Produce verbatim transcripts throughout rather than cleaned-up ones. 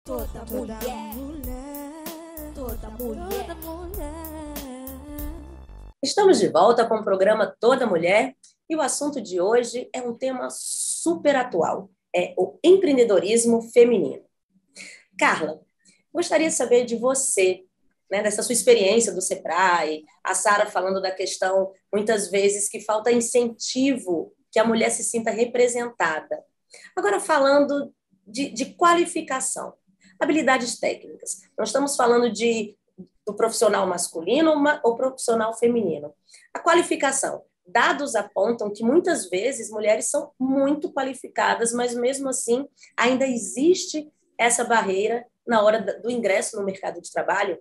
Toda mulher, toda mulher, toda mulher. Estamos de volta com o programa Toda Mulher e o assunto de hoje é um tema super atual, é o empreendedorismo feminino. Carla, gostaria de saber de você, né, dessa sua experiência do Sebrae, a Sara falando da questão, muitas vezes, que falta incentivo, que a mulher se sinta representada. Agora, falando de, de qualificação, habilidades técnicas. Nós estamos falando de, do profissional masculino ou profissional feminino. A qualificação. Dados apontam que, muitas vezes, mulheres são muito qualificadas, mas, mesmo assim, ainda existe essa barreira na hora do ingresso no mercado de trabalho?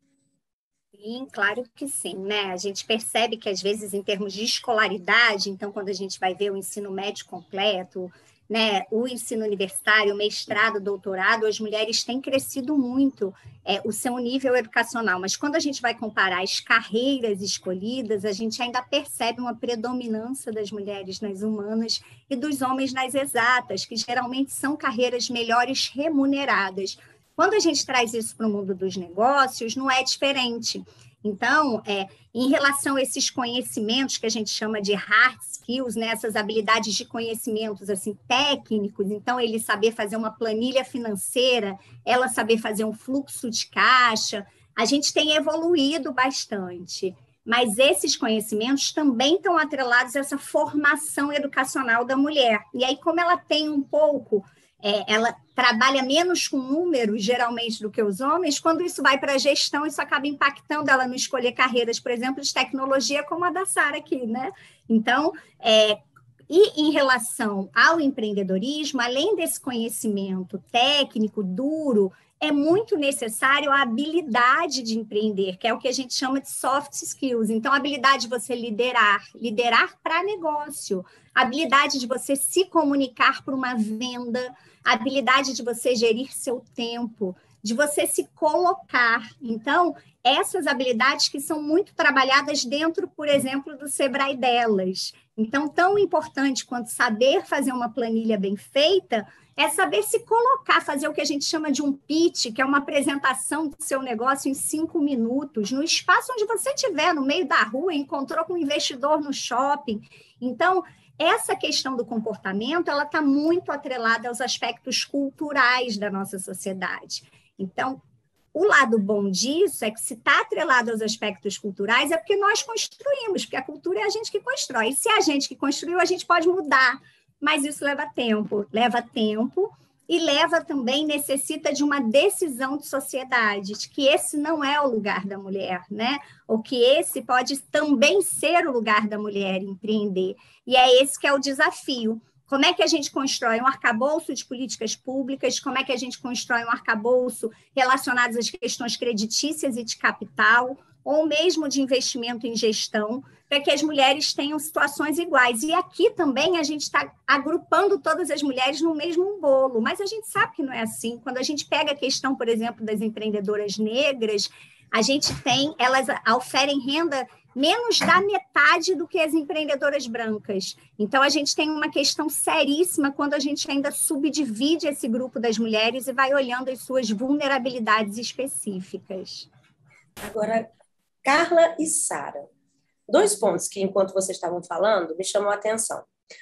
Sim, claro que sim, né? A gente percebe que, às vezes, em termos de escolaridade, então, quando a gente vai ver o ensino médio completo, né, o ensino universitário, o mestrado, o doutorado, as mulheres têm crescido muito é, o seu nível educacional, mas quando a gente vai comparar as carreiras escolhidas, a gente ainda percebe uma predominância das mulheres nas humanas e dos homens nas exatas, que geralmente são carreiras melhores remuneradas. Quando a gente traz isso para o mundo dos negócios, não é diferente. Então, é, em relação a esses conhecimentos que a gente chama de hard skills, né, essas habilidades de conhecimentos assim, técnicos, então ele saber fazer uma planilha financeira, ela saber fazer um fluxo de caixa, a gente tem evoluído bastante. Mas esses conhecimentos também estão atrelados a essa formação educacional da mulher. E aí, como ela tem um pouco... É, ela trabalha menos com números, geralmente, do que os homens, quando isso vai para a gestão, isso acaba impactando ela no escolher carreiras, por exemplo, de tecnologia, como a da Sara aqui, né? Então, é, e em relação ao empreendedorismo, além desse conhecimento técnico, duro, é muito necessário a habilidade de empreender, que é o que a gente chama de soft skills. Então, a habilidade de você liderar, liderar para negócio, a habilidade de você se comunicar para uma venda, a habilidade de você gerir seu tempo, de você se colocar. Então, essas habilidades que são muito trabalhadas dentro, por exemplo, do Sebrae delas. Então, tão importante quanto saber fazer uma planilha bem feita, é saber se colocar, fazer o que a gente chama de um pitch, que é uma apresentação do seu negócio em cinco minutos, no espaço onde você estiver, no meio da rua, encontrou com um investidor no shopping. Então, essa questão do comportamento, ela está muito atrelada aos aspectos culturais da nossa sociedade. Então, o lado bom disso é que, se está atrelado aos aspectos culturais, é porque nós construímos, porque a cultura é a gente que constrói. E se é a gente que construiu, a gente pode mudar. Mas isso leva tempo, leva tempo e leva também, necessita de uma decisão de sociedade, de que esse não é o lugar da mulher, né? Ou que esse pode também ser o lugar da mulher empreender. E é esse que é o desafio. Como é que a gente constrói um arcabouço de políticas públicas? Como é que a gente constrói um arcabouço relacionado às questões creditícias e de capital, ou mesmo de investimento em gestão, para que as mulheres tenham situações iguais. E aqui também a gente está agrupando todas as mulheres no mesmo bolo, mas a gente sabe que não é assim. Quando a gente pega a questão, por exemplo, das empreendedoras negras, a gente tem, elas oferem renda menos da metade do que as empreendedoras brancas. Então, a gente tem uma questão seríssima quando a gente ainda subdivide esse grupo das mulheres e vai olhando as suas vulnerabilidades específicas. Agora, Carla e Sara, dois pontos que, enquanto vocês estavam falando, me chamam a atenção.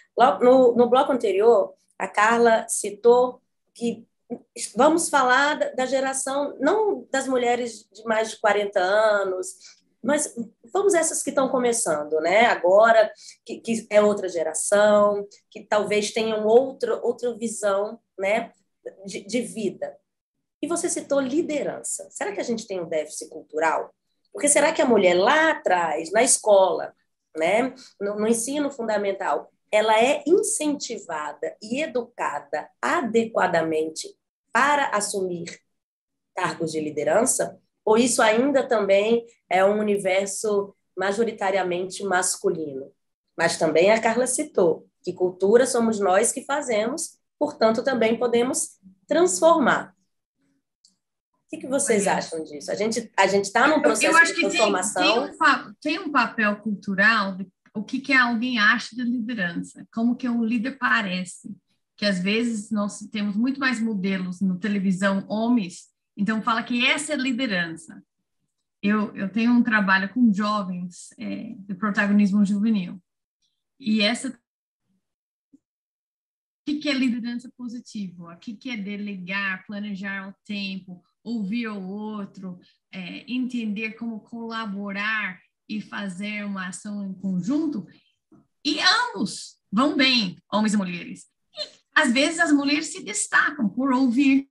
No, no bloco anterior, a Carla citou que vamos falar da, da geração, não das mulheres de mais de quarenta anos, mas vamos essas que estão começando, né? Agora, que, que é outra geração, que talvez tenham outra, outra visão, né? de, de vida. E você citou liderança. Será que a gente tem um déficit cultural? Porque será que a mulher lá atrás, na escola, né, no, no ensino fundamental, ela é incentivada e educada adequadamente para assumir cargos de liderança? Ou isso ainda também é um universo majoritariamente masculino? Mas também a Carla citou que cultura somos nós que fazemos, portanto, também podemos transformar. O que, que vocês acham disso? A gente a gente está num processo de transformação. Tem, tem, um, tem um papel cultural de o que, que alguém acha de liderança, como que um líder parece. que às vezes nós temos muito mais modelos na televisão, homens, então fala que essa é liderança. Eu, eu tenho um trabalho com jovens é, de protagonismo juvenil, e essa... O que, que é liderança positiva? O que, que é delegar, planejar o tempo, ouvir o outro, é, entender como colaborar e fazer uma ação em conjunto? E ambos vão bem, homens e mulheres. E, às vezes, as mulheres se destacam por ouvir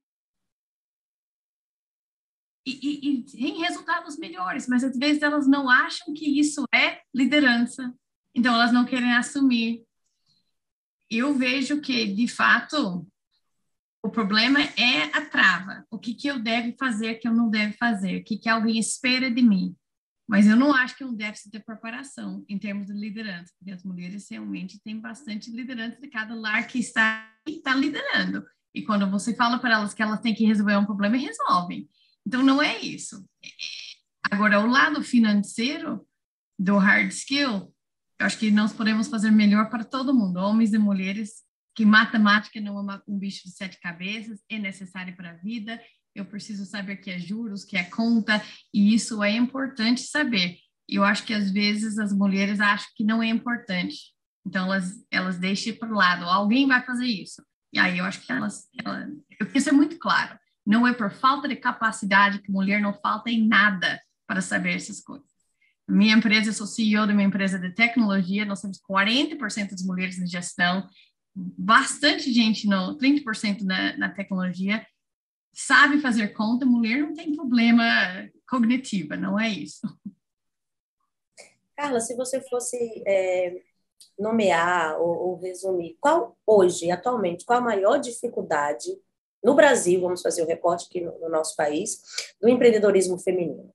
e, e, e tem resultados melhores, mas às vezes elas não acham que isso é liderança, então elas não querem assumir. Eu vejo que, de fato, o problema é a trava. O que, que eu devo fazer, o que eu não devo fazer, o que, que alguém espera de mim. Mas eu não acho que é um déficit de preparação em termos de liderança, porque as mulheres realmente têm bastante liderança de cada lar que está, está liderando. E quando você fala para elas que elas têm que resolver um problema, resolvem. Então, não é isso. Agora, o lado financeiro do hard skill, eu acho que nós podemos fazer melhor para todo mundo, homens e mulheres, que matemática não é um bicho de sete cabeças, é necessário para a vida. Eu preciso saber que é juros, que é conta, e isso é importante saber. Eu acho que, às vezes, as mulheres acham que não é importante. Então, elas, elas deixam para o lado. Alguém vai fazer isso. E aí, eu acho que elas... elas eu quero ser muito claro. Não é por falta de capacidade que mulher não falta em nada para saber essas coisas. Minha empresa, eu sou C E O de uma empresa de tecnologia, nós temos quarenta por cento das mulheres na gestão, bastante gente, no, trinta por cento na, na tecnologia, sabe fazer conta, mulher não tem problema cognitivo, não é isso. Carla, se você fosse é, nomear ou, ou resumir, qual hoje, atualmente, qual a maior dificuldade no Brasil, vamos fazer o recorte aqui no, no nosso país, do empreendedorismo feminino?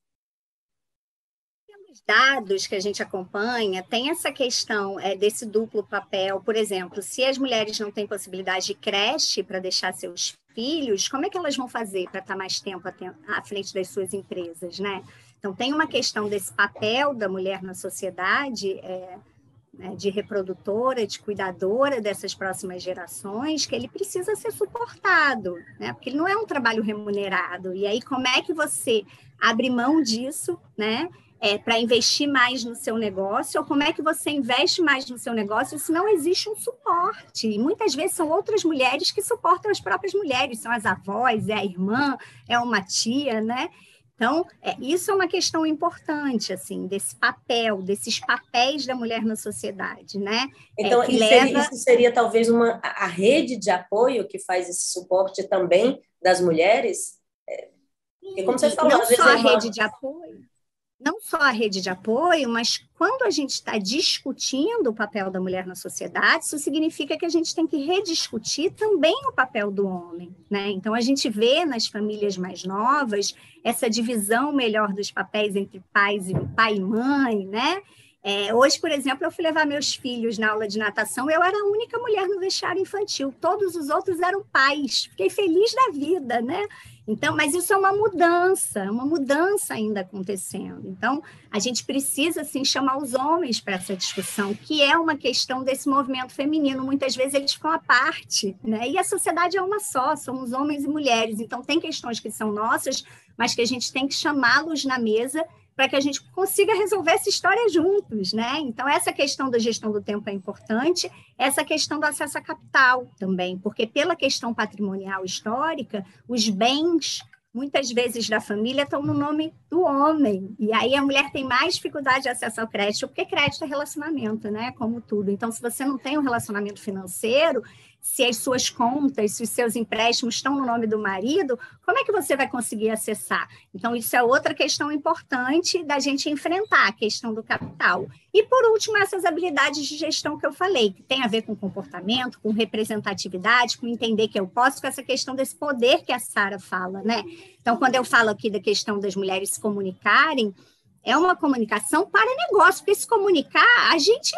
Pelos dados que a gente acompanha, tem essa questão é, desse duplo papel. Por exemplo, se as mulheres não têm possibilidade de creche para deixar seus filhos, como é que elas vão fazer para estar mais tempo à frente das suas empresas, né? Então, tem uma questão desse papel da mulher na sociedade, é, né, de reprodutora, de cuidadora dessas próximas gerações, que ele precisa ser suportado, né? Porque ele não é um trabalho remunerado. E aí, como é que você abre mão disso, né? É, para investir mais no seu negócio, ou como é que você investe mais no seu negócio se não existe um suporte? E muitas vezes são outras mulheres que suportam as próprias mulheres, são as avós, é a irmã, é uma tia, né? Então, é, isso é uma questão importante, assim, desse papel, desses papéis da mulher na sociedade, né? Então, é, que isso, leva... seria, isso seria talvez uma, a rede de apoio que faz esse suporte também das mulheres? É, porque, como você falou, não às vezes só a é uma... rede de apoio, não só a rede de apoio, mas quando a gente está discutindo o papel da mulher na sociedade, isso significa que a gente tem que rediscutir também o papel do homem, né? Então, a gente vê nas famílias mais novas essa divisão melhor dos papéis entre pais e pai e mãe, né? É, hoje, por exemplo, eu fui levar meus filhos na aula de natação, eu era a única mulher no vestiário infantil, todos os outros eram pais, fiquei feliz da vida, né? Então, mas isso é uma mudança, uma mudança ainda acontecendo. Então, a gente precisa, assim, chamar os homens para essa discussão, que é uma questão desse movimento feminino. Muitas vezes eles ficam à parte, né? E a sociedade é uma só, somos homens e mulheres. Então, tem questões que são nossas, mas que a gente tem que chamá-los na mesa para que a gente consiga resolver essa história juntos, né? Então, essa questão da gestão do tempo é importante, essa questão do acesso a capital também, porque pela questão patrimonial histórica, os bens, muitas vezes, da família estão no nome do homem, e aí a mulher tem mais dificuldade de acesso ao crédito, porque crédito é relacionamento, né? Como tudo. Então, se você não tem um relacionamento financeiro, se as suas contas, se os seus empréstimos estão no nome do marido, como é que você vai conseguir acessar? Então, isso é outra questão importante da gente enfrentar, a questão do capital. E, por último, essas habilidades de gestão que eu falei, que tem a ver com comportamento, com representatividade, com entender que eu posso, com essa questão desse poder que a Sara fala, né? Então, quando eu falo aqui da questão das mulheres se comunicarem, é uma comunicação para negócio, porque se comunicar, a gente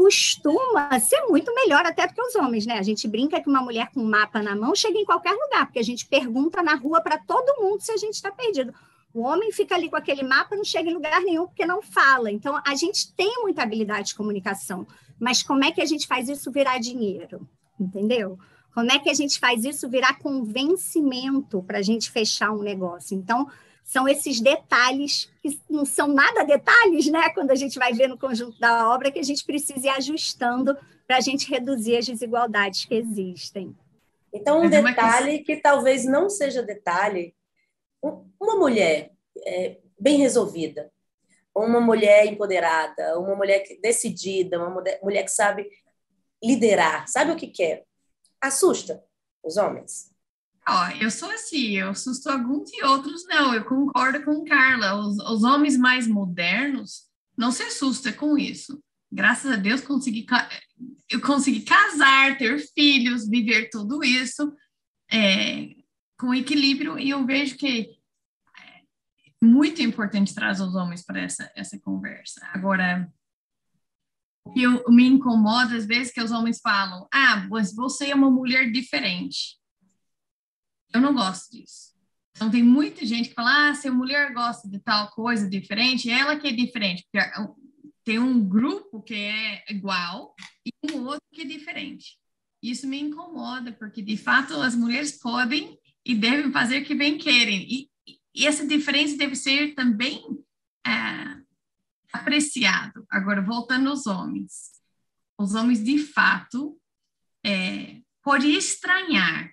costuma ser muito melhor até do que os homens, né? A gente brinca que uma mulher com um mapa na mão chega em qualquer lugar, porque a gente pergunta na rua para todo mundo se a gente está perdido. O homem fica ali com aquele mapa, não chega em lugar nenhum porque não fala. Então, a gente tem muita habilidade de comunicação, mas como é que a gente faz isso virar dinheiro? entendeu? Como é que a gente faz isso virar convencimento para a gente fechar um negócio? Então, são esses detalhes, que não são nada detalhes, né? Quando a gente vai ver no conjunto da obra, que a gente precisa ir ajustando para a gente reduzir as desigualdades que existem. Então, um detalhe que talvez não seja detalhe, uma mulher é, bem resolvida, uma mulher empoderada, uma mulher decidida, uma mulher, mulher que sabe liderar, sabe o que quer? Assusta os homens. Ó, eu sou assim, eu assusto alguns e outros não, eu concordo com Carla, os, os homens mais modernos não se assustam com isso. Graças a Deus consegui, eu consegui casar, ter filhos, viver tudo isso é, com equilíbrio, e eu vejo que é muito importante trazer os homens para essa, essa conversa. Agora, o que eu, me incomoda às vezes que os homens falam, ah, mas você é uma mulher diferente. Eu não gosto disso. Então, tem muita gente que fala, ah, se a mulher gosta de tal coisa diferente, ela que é diferente. Porque tem um grupo que é igual e um outro que é diferente. Isso me incomoda, porque, de fato, as mulheres podem e devem fazer o que bem querem. E, e essa diferença deve ser também é, apreciado. Agora, voltando aos homens. Os homens, de fato, é, podem estranhar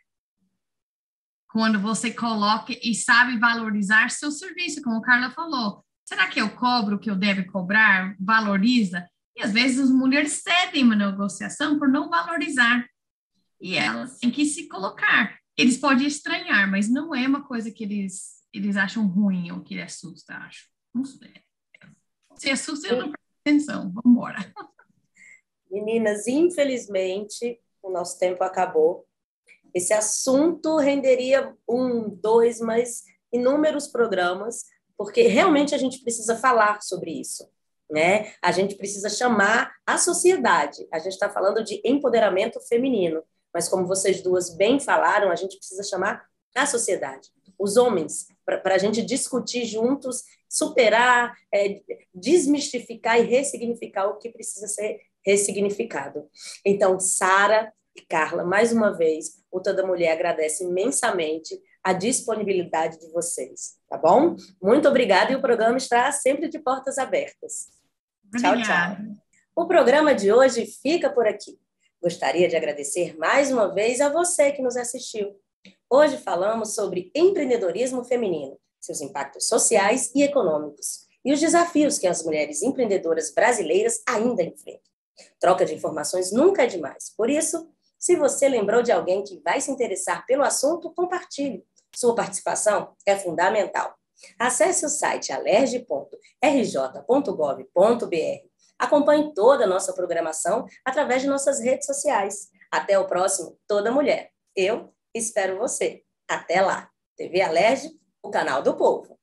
quando você coloca e sabe valorizar seu serviço, como a Carla falou. Será que eu cobro o que eu devo cobrar? Valoriza? E às vezes as mulheres cedem uma negociação por não valorizar. E elas têm que se colocar. Eles podem estranhar, mas não é uma coisa que eles, eles acham ruim ou que assusta, acho. Não sei. Se assusta, eu não presto atenção. Vamos embora. Meninas, infelizmente, o nosso tempo acabou. Esse assunto renderia um, dois, mas inúmeros programas, porque realmente a gente precisa falar sobre isso, né? A gente precisa chamar a sociedade. A gente está falando de empoderamento feminino, mas como vocês duas bem falaram, a gente precisa chamar a sociedade, os homens, para a gente discutir juntos, superar, é, desmistificar e ressignificar o que precisa ser ressignificado. Então, Sara e Carla, mais uma vez, o Toda Mulher agradece imensamente a disponibilidade de vocês, tá bom? Muito obrigada, e o programa está sempre de portas abertas. Obrigada. Tchau, tchau. O programa de hoje fica por aqui. Gostaria de agradecer mais uma vez a você que nos assistiu. Hoje falamos sobre empreendedorismo feminino, seus impactos sociais e econômicos, e os desafios que as mulheres empreendedoras brasileiras ainda enfrentam. Troca de informações nunca é demais, por isso, se você lembrou de alguém que vai se interessar pelo assunto, compartilhe. Sua participação é fundamental. Acesse o site alerj ponto r j ponto gov ponto b r. Acompanhe toda a nossa programação através de nossas redes sociais. Até o próximo Toda Mulher. Eu espero você. Até lá. T V Alerj, o canal do povo.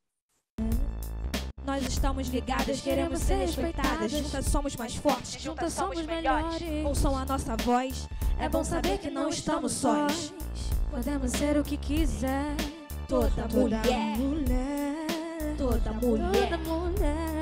Nós estamos ligadas, queremos ser respeitadas. Juntas somos mais fortes, juntas somos melhores. Ouçam a nossa voz, é bom saber que não estamos sós. Podemos ser o que quiser. Toda mulher, toda mulher, toda mulher.